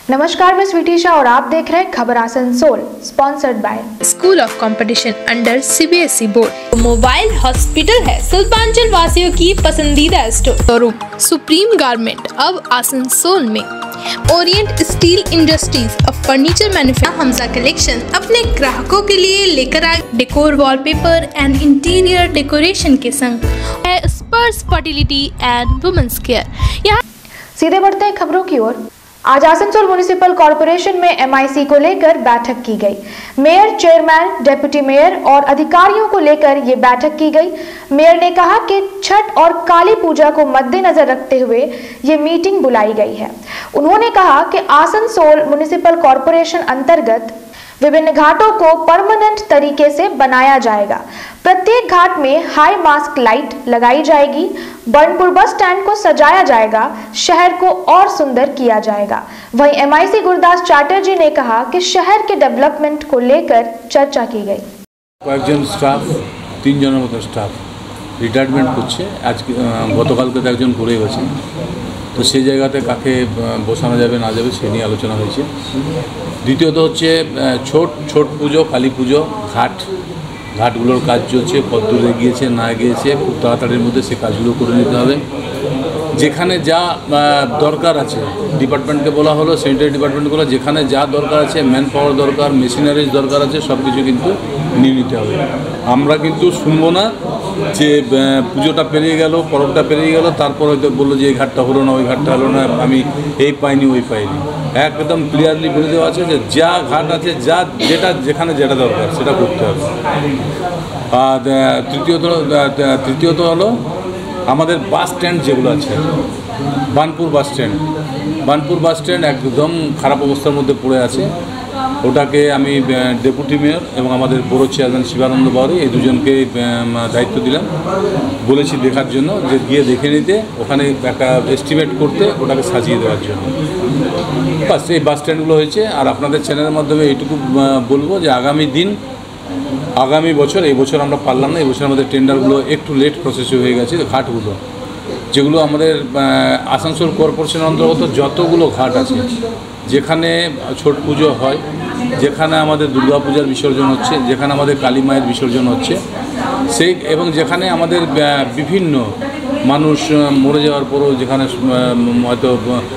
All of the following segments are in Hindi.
नमस्कार, मैं स्वीटी शाह और आप देख रहे हैं खबर Asansol, sponsored by school of competition under CBSE board. Mobile hospital है सुल्तानचल वासियों की पसंदीदा शोरूम सुप्रीम गारमेंट अब आसनसोल में। ओरिएंट स्टील इंडस्ट्रीज अब फर्नीचर मैन्युफैक्चर हमजा कलेक्शन अपने ग्राहकों के लिए लेकर आए decor, wallpaper and interior decoration के संग स्पर्श फर्टिलिटी एंड वुमेन्स केयर। यहाँ सीधे बढ़ते हैं खबरों की ओर। आज आसनसोल म्युनिसिपल कॉर्पोरेशन में एमआईसी को लेकर बैठक की गई। मेयर, चेयरमैन, डिप्टी मेयर और अधिकारियों को लेकर ये बैठक की गई। मेयर ने कहा कि छठ और काली पूजा को मद्देनजर रखते हुए ये मीटिंग बुलाई गई है। उन्होंने कहा कि आसनसोल म्युनिसिपल कॉर्पोरेशन अंतर्गत विभिन्न घाटों को परमानेंट तरीके से बनाया जाएगा। प्रत्येक घाट में हाई मास्क लाइट लगाई जाएगी। बर्नपुर बस स्टैंड को सजाया जाएगा। शहर को और सुंदर किया जाएगा। वहीं एमआईसी गुरदास चैटर्जी ने कहा कि शहर के डेवलपमेंट को लेकर चर्चा की गई। कয়েকজন স্টাফ, 3 জনের মতো স্টাফ রিটায়ারমেন্ট করছে। আজ গতকালকে তো একজন করে গেছে, তো সেই জায়গাতে কাকে বসানো যাবে না যাবে সে নিয়ে আলোচনা হয়েছে। দ্বিতীয়ত হচ্ছে ছোট পুজো, কালী পুজো, ঘাটগুলোর কাজ চলছে, কতদূর এগিয়েছে না এগিয়েছে খুব তাড়াতাড়ির মধ্যে সে কাজগুলো করে নিতে হবে। যেখানে যা দরকার আছে ডিপার্টমেন্টকে বলা হলো, স্যানিটারি ডিপার্টমেন্টগুলো যেখানে যা দরকার আছে, ম্যান পাওয়ার দরকার, মেশিনারিজ দরকার আছে, সব কিছু কিন্তু নিয়ে নিতে হবে। আমরা কিন্তু শুনবো না যে পুজোটা পেরিয়ে গেল, পরবটা পেরিয়ে গেল, তারপর হয়তো বললো যে এই ঘাটটা হলো না, ওই ঘাটটা হলো না, আমি এই পাইনি ওই পাইনি। একদম ক্লিয়ারলি বলে দেওয়া আছে যে যা ঘাট আছে, যেখানে যেটা দরকার সেটা করতে হবে। আর তৃতীয়ত হলো আমাদের বাস স্ট্যান্ড যেগুলো আছে, বার্নপুর বাস স্ট্যান্ড একদম খারাপ অবস্থার মধ্যে পড়ে আছে। ওটাকে আমি ডেপুটি মেয়র এবং আমাদের বড় চেয়ারম্যান শিবানন্দ বাউরি এই দুজনকে দায়িত্ব দিলাম। বলেছি দেখার জন্য, যে গিয়ে দেখে নিতে, ওখানে একটা এস্টিমেট করতে, ওটাকে সাজিয়ে দেওয়ার জন্য। বাস এই বাস স্ট্যান্ডগুলো হয়েছে। আর আপনাদের চ্যানেলের মাধ্যমে এইটুকু বলবো যে আগামী বছর, এই বছর আমরা পারলাম না, এই বছর আমাদের টেন্ডারগুলো একটু লেট প্রসেসে হয়ে গেছে। ঘাটগুলো যেগুলো আমাদের আসানসোল কর্পোরেশনের অন্তর্গত যতগুলো ঘাট আছে, যেখানে ছট পুজো হয়, যেখানে আমাদের দুর্গা পূজার বিসর্জন হচ্ছে, যেখানে আমাদের কালী মায়ের বিসর্জন হচ্ছে, এবং যেখানে আমাদের বিভিন্ন মানুষ মরে যাওয়ার পরও যেখানে হয়তো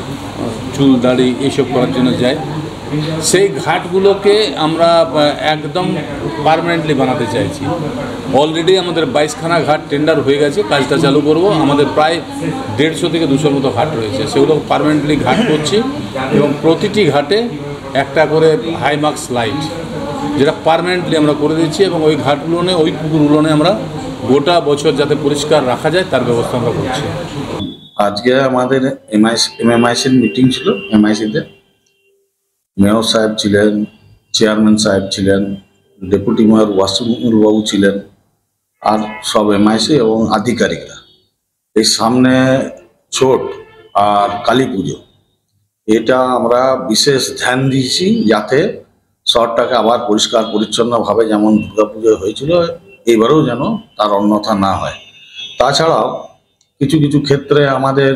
চুল দাড়ি এইসব করার জন্য যায়, সেই ঘাটগুলোকে আমরা একদম পার্মানেন্টলি বানাতে চাইছি। অলরেডি আমাদের 22খানা ঘাট টেন্ডার হয়ে গেছে, কাজটা চালু করব। আমাদের প্রায় 150 থেকে 200 মতো ঘাট রয়েছে, সেগুলো পার্মানেন্টলি ঘাট করছি এবং প্রতিটি ঘাটে একটা করে হাই মার্কস লাইট, যেটা পার্মানেন্টলি আমরা করে দিচ্ছি। এবং ওই ঘাটগুলো নিয়ে, ওই পুকুরগুলো নিয়ে আমরা গোটা বছর যাতে পরিষ্কার রাখা যায় তার ব্যবস্থা আমরা করছি। আজকে আমাদের এমআইসির মিটিং ছিল। এমআইসিতে মেয়র সাহেব ছিলেন, চেয়ারম্যান সাহেব ছিলেন, ডেপুটি মেয়র ওয়াসিমুল বাবু ছিলেন, আর সব এমআইসি এবং আধিকারিকরা। এই সামনে ছট আর কালী পুজো, এটা আমরা বিশেষ ধ্যান দিয়েছি যাতে শহরটাকে আবার পরিষ্কার পরিচ্ছন্নভাবে, যেমন দুর্গাপুজো হয়েছিল, এইবারেও যেন তার অন্যথা না হয়। তাছাড়াও কিছু ক্ষেত্রে আমাদের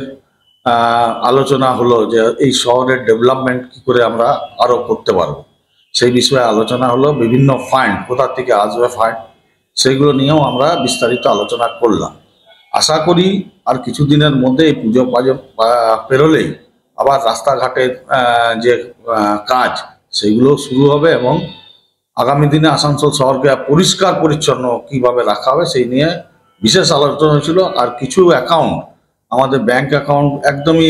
আলোচনা হলো যে এই শহরের ডেভেলপমেন্ট কী করে আমরা আরও করতে পারবো, সেই বিষয়ে আলোচনা হলো। বিভিন্ন ফান্ড কোথা থেকে আসবে ফান্ড, সেগুলো নিয়েও আমরা বিস্তারিত আলোচনা করলাম। আশা করি আর কিছুদিনের মধ্যে এই পুজো পেরোলেই আবার রাস্তাঘাটের যে কাজ সেগুলো শুরু হবে এবং আগামী দিনে আসানসোল শহরকে পরিষ্কার পরিচ্ছন্ন কীভাবে রাখা হবে সেই নিয়ে বিশেষ আলোচনা হয়েছিল। আর কিছু অ্যাকাউন্ট, আমাদের ব্যাংক অ্যাকাউন্ট একদমই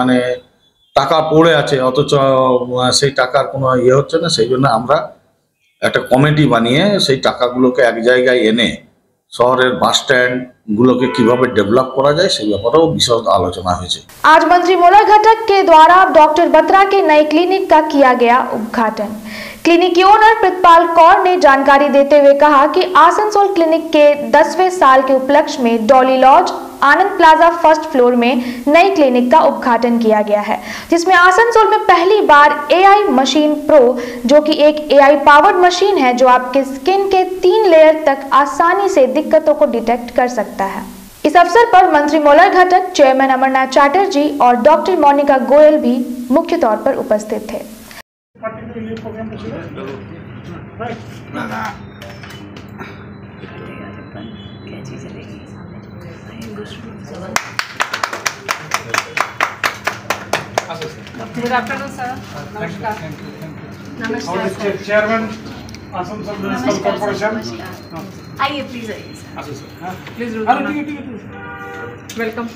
টাকা পড়ে আছে, অথচ সেই টাকার কোনো হচ্ছে না। সেই জন্য আমরা একটা কমিটি বানিয়ে সেই টাকাগুলোকে এক জায়গায় এনে শহরের বাস স্ট্যান্ডগুলোকে কিভাবে डेवलप करा जाए সেই ব্যাপারেও বিশদ আলোচনা হয়েছে। आज मंत्री मोला घटक के द्वारा डॉक्टर बत्रा के नए क्लिनिक का किया गया उद्घाटन। क्लिनिक की ओनर प्रितपाल कौर ने जानकारी देते हुए कहा कि आसनसोल क्लिनिक के 10वें साल के उपलक्ष्य में Dolly lodge Anand plaza first floor में नई क्लिनिक का उद्घाटन किया गया है, जिसमें आसनसोल में पहली बार एआई मशीन प्रो, जो कि एक एआई पावर्ड मशीन है जो आपके स्किन के 3 लेयर तक आसानी से दिक्कतों को डिटेक्ट कर सकता है। इस अवसर पर मंत्री मोलय घटक, चेयरमैन अमरनाथ चैटर्जी और डॉक्टर मोनिका गोयल भी मुख्य तौर पर उपस्थित थे। गुड आफ्टरनून सर, नमस्कार। नमस्कार चेयरमैन आसनसोल म्युनिसिपल कॉर्पोरेशन, आइए प्लीज, आइए सर, प्लीज वेलकम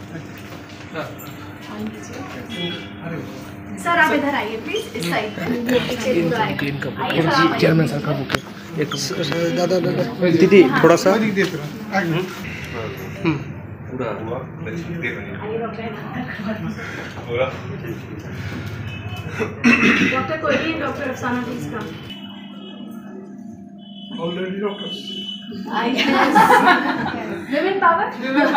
सर। आप इधर आइए प्लीज, इस साइड चेयरमैन सर का बुक एक दादा दीदी थोड़ा सा पूरा हुआ डॉक्टर कोई, doctor Afsana please come. Already doctors women power,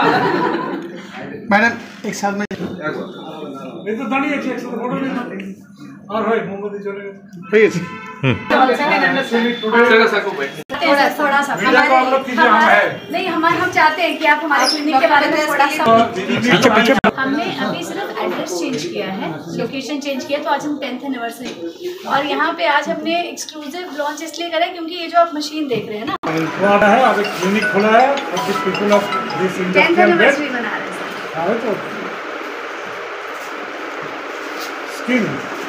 madam एक साथ में ये तो दानी अच्छी एक्शन फोटो नहीं और है मोमबत्ती चले प्लीज थोड़ा सा नहीं, हम चाहते हैं कि आप हमारे क्लिनिक के बारे में थोड़ा सा। हमने अभी सिर्फ एड्रेस चेंज किया है, लोकेशन चेंज किया, तो आज हम 10th एनिवर्सरी और यहाँ पे आज हमने एक्सक्लूसिव लॉन्च इसलिए करा है क्योंकि ये जो आप मशीन देख रहे हैं ना, है अब एक क्लिनिक खुला है और कुछ people of this 10th anniversary मना रहे हैं सर। तो स्किन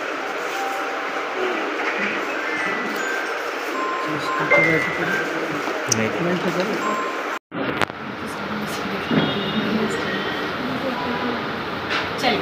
चलिए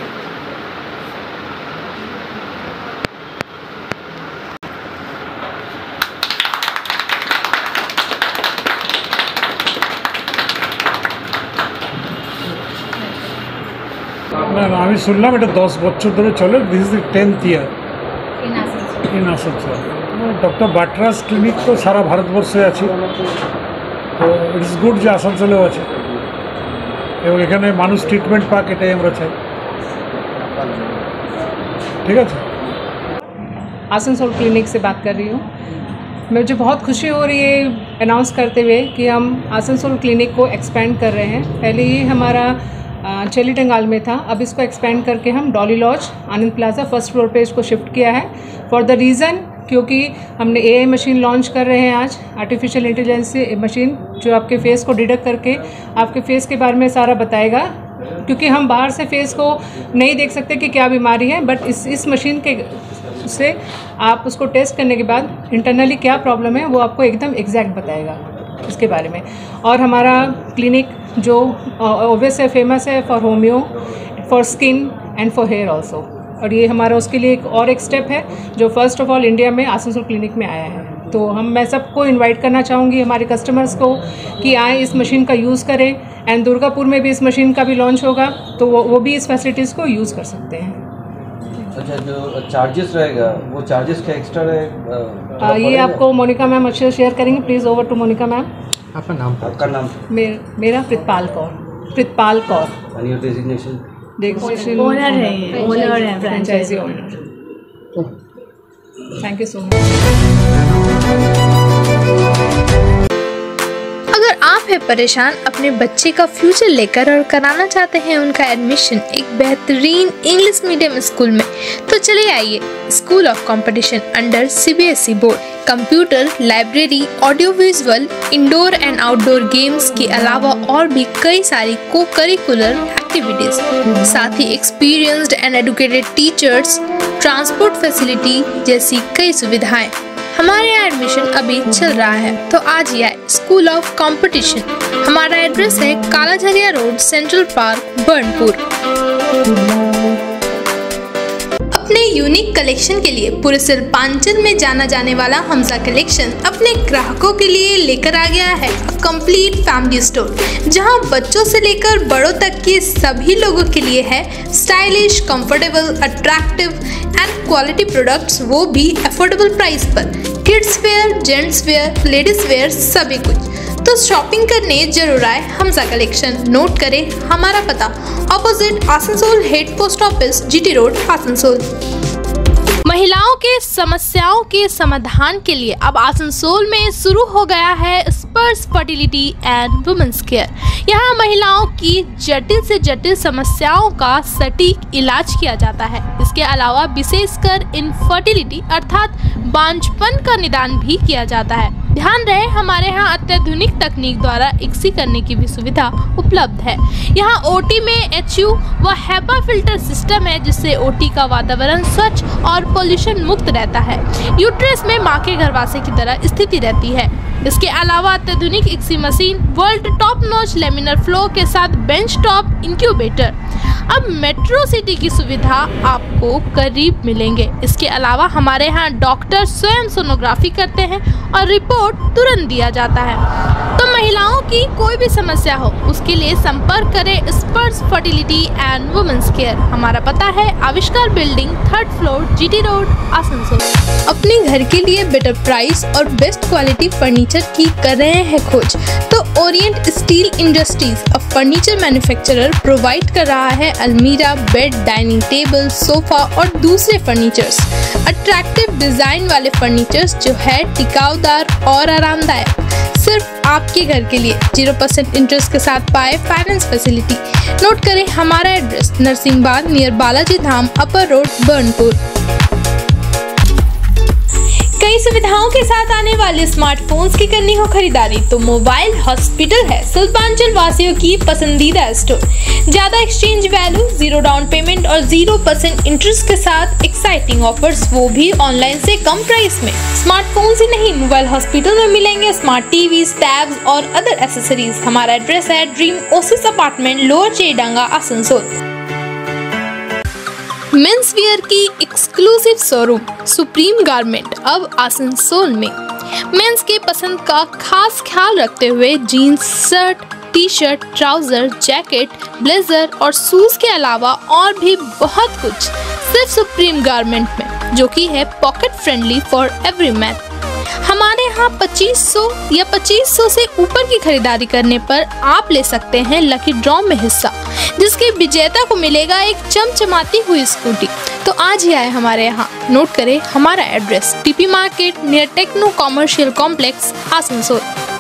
না আমি শুনলাম এটা 10 বছর ধরে চলে। This is 10th year in Asansol. Doctor Batra's clinic তো সারা ভারতবর্ষে আছে, তো ইটস গুড যে আসানসোলেও আছে এবং এখানে মানুষ ট্রিটমেন্ট পাক, এটাই আমরা চাই। ঠিক আছে। आसनसोल क्लिनिक से बात कर रही हूँ। मुझे बहुत खुशी हो रही है अनाउंस करते हुए कि हम आसनसोल क्लिनिक को एक्सपेंड कर रहे हैं। पहले ये हमारा चेली टंगाल में था, अब इसको एक्सपेंड करके हम Dolly lodge Anand plaza first floor पे इसको शिफ्ट किया है फॉर द रीज़न क्योंकि हमने AI मशीन लॉन्च कर रहे हैं आज, आर्टिफिशियल इंटेलिजेंस मशीन जो आपके फेस को डिटेक्ट करके आपके फेस के बारे में सारा बताएगा, क्योंकि हम बाहर से फेस को नहीं देख सकते कि क्या बीमारी है, बट इस मशीन के से आप उसको टेस्ट करने के बाद इंटरनली क्या प्रॉब्लम है वो आपको एकदम एग्जैक्ट बताएगा इसके बारे में। और हमारा क्लिनिक जो ओवेस है, फेमस है for homeo, for skin and for hair also, और ये हमारा उसके लिए एक स्टेप है जो फर्स्ट ऑफ ऑल इंडिया में आसनसोल क्लिनिक में आया है। तो मैं सबको इनवाइट करना चाहूँगी, हमारे कस्टमर्स को, कि आए इस मशीन का यूज़ करें। एंड दुर्गापुर में भी इस मशीन का भी लॉन्च होगा, तो वो भी इस फैसिलिटीज़ को यूज़ कर सकते हैं। अच्छा, जो चार्जेस रहेगा वो चार्जेस क्या एक्स्ट्रा रहेगा? ये आपको मोनिका मैम अच्छे से शेयर करेंगे। Please over to Monika ma'am. आपका नाम? आपका नाम? मेरा Pritpal Kaur. Pritpal Kaur. And your designation? Owner है, ओनर है, franchisee owner. Thank you so much. अगर आप है परेशान अपने बच्चे का फ्यूचर लेकर और कराना चाहते हैं उनका एडमिशन एक बेहतरीन इंग्लिश मीडियम स्कूल में, तो चले आइए school of competition under CBSE board. Computer, library, audio visual, indoor and outdoor games के अलावा और भी कई सारी को करिकुलर एक्टिविटीज, साथ ही experienced and educated teachers, transport facility जैसी कई सुविधाएं। हमारे यहाँ एडमिशन अभी चल रहा है, तो आज ही आए स्कूल ऑफ कंपटीशन। हमारा एड्रेस है Kalajharia road, central park, Burnpur. अपने यूनिक कलेक्शन के लिए पूरे सिलपांचल में जाना जाने वाला हमजा कलेक्शन अपने ग्राहकों के लिए लेकर आ गया है कंप्लीट फैमिली स्टोर, जहां बच्चों से लेकर बड़ों तक के सभी लोगों के लिए है stylish, comfortable, attractive and quality products, वो भी अफोर्डेबल प्राइस पर। Kids wear, gents wear, ladies wear, सभी कुछ। तो शॉपिंग करने जरूर आए हमजा कलेक्शन। नोट करें हमारा पता, opposite Asansol head post office, GT road, Asansol. महिलाओं के समस्याओं के समाधान के लिए अब आसनसोल में शुरू हो गया है स्पर्श फर्टिलिटी एंड वुमेन्स केयर। यहाँ महिलाओं की जटिल से जटिल समस्याओं का सटीक इलाज किया जाता है। इसके अलावा विशेषकर इनफर्टिलिटी अर्थात बांझपन का निदान भी किया जाता है। ध्यान रहे, हमारे यहाँ अत्याधुनिक तकनीक द्वारा इक्सी करने की भी सुविधा उपलब्ध है। यहाँ ओटी में HU व HEPA फिल्टर सिस्टम है, जिससे ओटी का वातावरण स्वच्छ और पोल्यूशन मुक्त रहता है। यूट्रस में माँ के गर्भाशय की तरह स्थिति रहती है। इसके अलावा अत्याधुनिक ICSI machine, world top notch laminar flow के साथ बेंच टॉप इंक्यूबेटर। अब मेट्रो सिटी की सुविधा आपको करीब मिलेंगे। इसके अलावा हमारे यहाँ डॉक्टर स्वयं सोनोग्राफी करते हैं और रिपोर्ट तुरंत दिया जाता है। तो महिलाओं की कोई भी समस्या हो, उसके लिए संपर्क करें स्पर्श फर्टिलिटी एंड वुमेन्स केयर। हमारा पता है Avishkar building, 3rd floor, GT road, Asansol. अपने घर के लिए बेटर प्राइस और बेस्ट क्वालिटी फर्नीचर की कर रहे हैं खोज, तो ओरिएंट स्टील इंडस्ट्रीज अब फर्नीचर मैन्युफैक्चरर प्रोवाइड कर रहा है अलमीरा, बेड, डाइनिंग टेबल, सोफा और दूसरे फर्नीचर्स। अट्रैक्टिव डिजाइन वाले फर्नीचर्स जो है टिकाऊदार और आरामदायक, सिर्फ आपके घर के लिए 0% इंटरेस्ट के साथ पाए फाइनेंस फैसिलिटी। नोट करें हमारा address, Narsinghbag near Balaji Dham, upper road, Burnpur. कई सुविधाओं के साथ आने वाले स्मार्टफोन्स की करनी हो खरीदारी तो मोबाइल हॉस्पिटल है शिल्पांचल वासियों की पसंदीदा स्टोर। ज्यादा एक्सचेंज वैल्यू, 0 डाउन पेमेंट और 0% इंटरेस्ट के साथ एक्साइटिंग ऑफर्स, वो भी ऑनलाइन से कम प्राइस में। स्मार्टफोन्स ही नहीं, मोबाइल हॉस्पिटल में मिलेंगे स्मार्ट टीवीज, टैब्स और अदर एसेसरीज। हमारा एड्रेस है dream oasis apartment, lower Chedanga, Asansol. Men's wear की एक्सक्लूसिव शोरूम सुप्रीम गारमेंट अब आसनसोल में। मेंस के पसंद का खास ख्याल रखते हुए jeans, shirt, T-shirt, trouser, jacket, blazer और शूज के अलावा और भी बहुत कुछ सिर्फ सुप्रीम गारमेंट में, जो कि है pocket friendly for every man. हमारे यहाँ 2500 या 2500 से ऊपर की खरीदारी करने पर आप ले सकते हैं लकी ड्रॉ में हिस्सा, जिसके विजेता को मिलेगा एक चमचमाती हुई स्कूटी। तो आज ही आए हमारे यहाँ। नोट करें हमारा address, TP market near techno commercial complex, Asansol.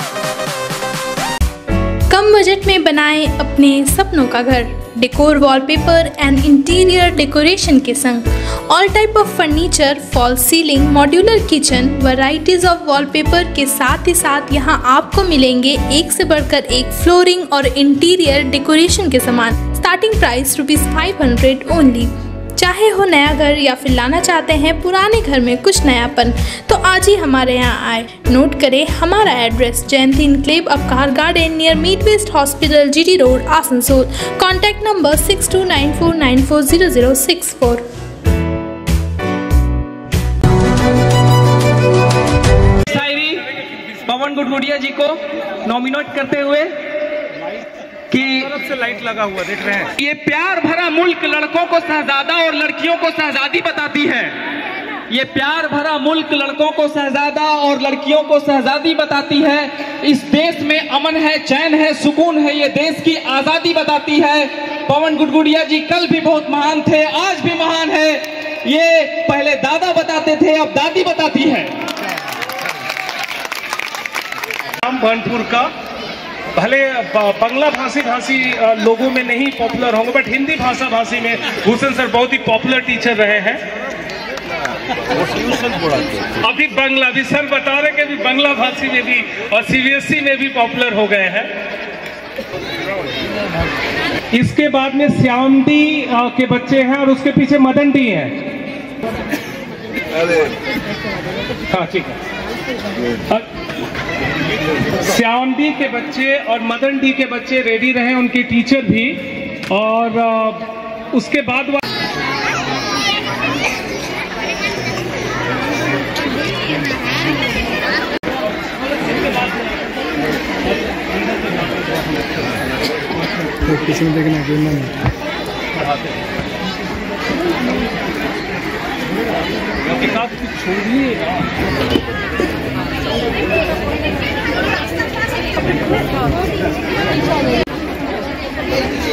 कम बजट में बनाएं अपने सपनों का घर, decor, wallpaper and interior decoration के संग all type of furniture, false ceiling, modular kitchen, varieties of wallpaper के साथ ही साथ यहाँ आपको मिलेंगे एक से बढ़कर एक फ्लोरिंग और इंटीरियर डेकोरेशन के सामान। Starting price ₹500 only. चाहे हो नया घर या फिर लाना चाहते हैं पुराने घर में कुछ नयापन, तो आज ही हमारे यहाँ आए। नोट करें हमारा address, Jayanti enclave Upkar garden near mid west hospital, GT road, Asansol. Contact number 6294940064। Pawan Gudgudia ji को नॉमिनेट करते हुए कि तरफ से लाइट लगा हुआ देख रहे हैं। ये प्यार भरा मुल्क लड़कों को शहजादा और लड़कियों को शहजादी बताती है। ये प्यार भरा मुल्क लड़कों को शहजादा और लड़कियों को शहजादी बताती है। इस देश में अमन है, चैन है, सुकून है, ये देश की आजादी बताती है। पवन गुडगुडिया जी कल भी बहुत महान थे, आज भी महान है। ये पहले दादा बताते थे, अब दादी बताती है। बर्नपुर का भले बांग्ला भाषी लोगों में नहीं पॉपुलर होंगे, बट हिंदी भाषी में भूषण सर बहुत ही पॉपुलर टीचर रहे हैं। अभी बांग्लादेश सर बता रहे कि अभी बांग्ला भाषी में भी और CBSE में भी पॉपुलर हो गए हैं। इसके बाद में श्यामदी के बच्चे हैं और उसके पीछे मदन डी हैं। हाँ ठीक है। श्याम डी के बच्चे और मदन डी के बच्चे रेडी रहे, उनके टीचर भी। और उसके बाद किसी में देखना छोड़िए।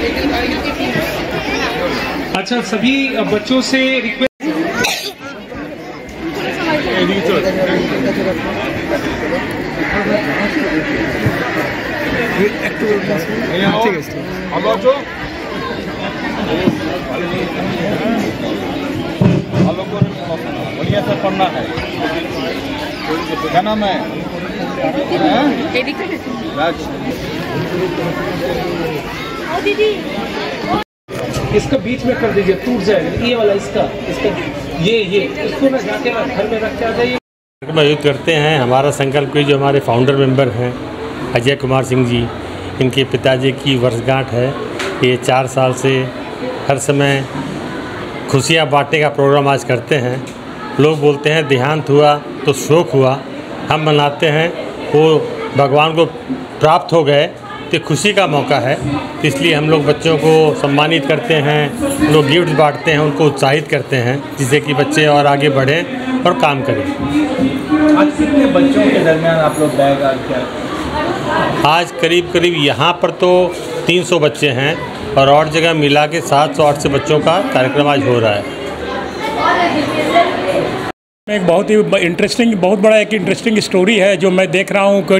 अच्छा, सभी बच्चों से रिक्वेस्ट बढ़िया से पढ़ना है। क्या नाम है? इसका बीच में कर दीजिए, टूट जाएगा ये वाला, इसका ये इसको ना जाके घर में रख के आ जाइए। आयोजित करते हैं। हमारा संकल्प के जो हमारे फाउंडर मेंबर हैं अजय कुमार सिंह जी, इनके पिताजी की वर्षगांठ है। ये 4 साल से हर समय खुशियाँ बांटने का प्रोग्राम आज करते हैं। लोग बोलते हैं देहांत हुआ तो शोक हुआ, हम मनाते हैं वो भगवान को प्राप्त हो गए तो खुशी का मौका है। इसलिए हम लोग बच्चों को सम्मानित करते हैं, लोग गिफ्ट बांटते हैं, उनको उत्साहित करते हैं जिससे कि बच्चे और आगे बढ़ें और काम करें। आज कितने बच्चों के दरमियान आप लोग बैग क्या? आज करीब यहाँ पर तो 300 बच्चे हैं और और जगह मिला के 700-800 बच्चों का कार्यक्रम आज हो रहा है। एक बहुत ही इंटरेस्टिंग, बहुत बड़ा एक इंटरेस्टिंग स्टोरी है जो मैं देख रहा हूँ।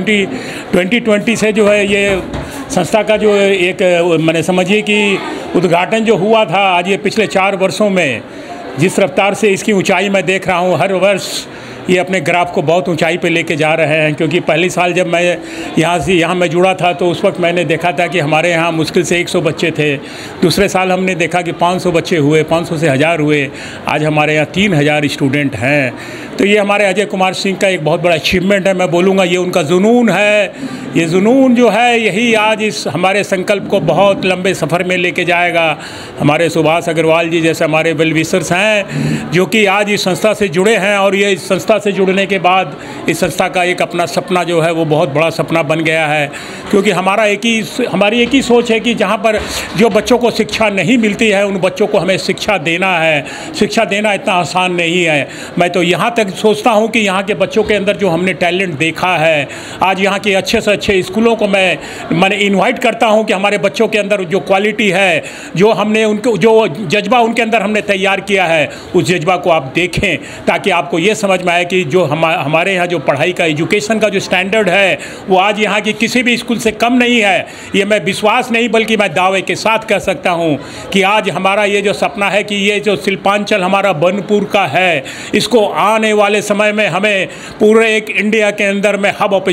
2020 से जो है ये संस्था का जो एक मैंने समझिए कि उद्घाटन जो हुआ था, आज ये पिछले 4 वर्षों में जिस रफ्तार से इसकी ऊंचाई मैं देख रहा हूँ, हर वर्ष ये अपने ग्राफ को बहुत ऊंचाई पे लेके जा रहे हैं। क्योंकि पहली साल जब मैं यहाँ मैं जुड़ा था तो उस वक्त मैंने देखा था कि हमारे यहाँ मुश्किल से 100 बच्चे थे। दूसरे साल हमने देखा कि 500 बच्चे हुए, 500 से 1000 हुए। आज हमारे यहाँ 3000 स्टूडेंट हैं। तो ये हमारे अजय कुमार सिंह का एक बहुत बड़ा अचीवमेंट है। मैं बोलूँगा ये उनका जुनून है। ये जुनून जो है यही आज इस हमारे संकल्प को बहुत लंबे सफ़र में लेके जाएगा। हमारे सुभाष अग्रवाल जी जैसे हमारे वेल विशर्स हैं जो कि आज इस संस्था से जुड़े हैं और ये इस संस्था से जुड़ने के बाद इस संस्था का एक अपना सपना जो है वो बहुत बड़ा सपना बन गया है। क्योंकि हमारी एक ही सोच है कि जहाँ पर जो बच्चों को शिक्षा नहीं मिलती है उन बच्चों को हमें शिक्षा देना है। शिक्षा देना इतना आसान नहीं है। मैं तो यहाँ तक सोचता हूँ कि यहाँ के बच्चों के अंदर जो हमने टैलेंट देखा है, आज यहाँ के अच्छे से अच्छे स्कूलों को मैंने इन्वाइट करता हूँ कि हमारे बच्चों के अंदर जो क्वालिटी है, जो हमने उनको जो जज्बा उनके अंदर हमने तैयार किया है, उस जज्बा को आप देखें ताकि आपको ये समझ में आए कि जो हमारे यहाँ जो पढ़ाई का एजुकेशन का जो स्टैंडर्ड है वो आज यहाँ की किसी भी स्कूल से कम नहीं है। ये मैं विश्वास नहीं बल्कि मैं दावे के साथ कह सकता हूँ कि आज हमारा ये जो सपना है कि ये जो शिल्पांचल हमारा बनपुर का है, इसको आने वाले समय में हमें पूरे एक इंडिया के अंदर में हब ऑफ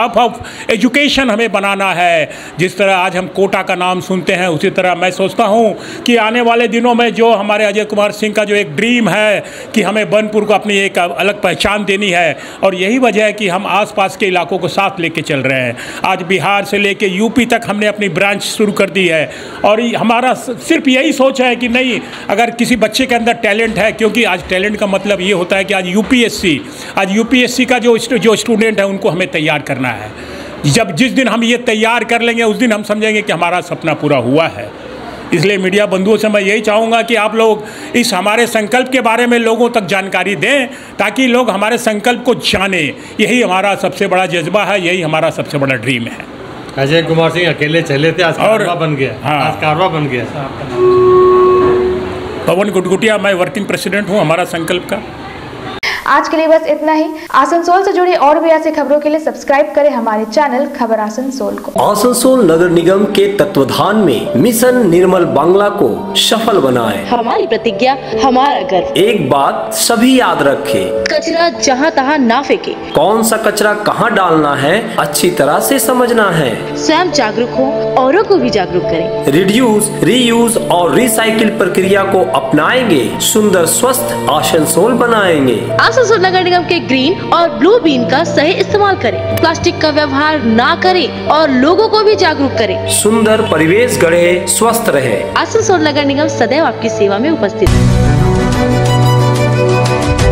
एजुकेशन हमें बनाना है। जिस तरह आज हम कोटा का नाम सुनते हैं उसी तरह मैं सोचता हूँ कि आने वाले दिनों में जो हमारे अजय कुमार सिंह का जो एक ड्रीम है कि हमें बनपुर को अपनी एक अलग पहचान देनी है और यही वजह है कि हम आसपास के इलाकों को साथ लेके चल रहे हैं। आज बिहार से लेके यूपी तक हमने अपनी ब्रांच शुरू कर दी है और हमारा सिर्फ यही सोच है कि नहीं, अगर किसी बच्चे के अंदर टैलेंट है, क्योंकि आज टैलेंट का मतलब ये होता है कि आज यूपीएससी का जो स्टूडेंट है उनको हमें तैयार करना है। जिस दिन हम ये तैयार कर लेंगे उस दिन हम समझेंगे कि हमारा सपना पूरा हुआ है। इसलिए मीडिया बंधुओं से मैं यही चाहूँगा कि आप लोग इस हमारे संकल्प के बारे में लोगों तक जानकारी दें ताकि लोग हमारे संकल्प को जानें। यही हमारा सबसे बड़ा जज्बा है, यही हमारा सबसे बड़ा ड्रीम है। अजय कुमार सिंह अकेले चले थे, आज कारवा बन गया। हाँ, आज कारवा बन गया। पवन गुटगुटिया, मैं वर्किंग प्रेसिडेंट हूँ हमारा संकल्प का। आज के लिए बस इतना ही। आसनसोल से जुड़ी और भी ऐसी खबरों के लिए सब्सक्राइब करें हमारे चैनल खबर आसनसोल को। आसनसोल नगर निगम के तत्वाधान में मिशन निर्मल बांग्ला को सफल बनाएं। हमारी प्रतिज्ञा, हमारा गर्व। एक बात सभी याद रखें, कचरा जहाँ तहाँ ना फेंके। कौन सा कचरा कहाँ डालना है अच्छी तरह से समझना है। स्वयं जागरूक हो, औरों को भी जागरूक करें। रिड्यूस, रीयूज और रिसाइकिल प्रक्रिया को अपनाएंगे, सुंदर स्वस्थ आसनसोल बनाएंगे। आसनसोल नगर निगम के ग्रीन और ब्लू बीन का सही इस्तेमाल करें, प्लास्टिक का व्यवहार ना करें और लोगों को भी जागरूक करें। सुंदर परिवेश गढ़े, स्वस्थ रहे। आसनसोल नगर निगम सदैव आपकी सेवा में उपस्थित है।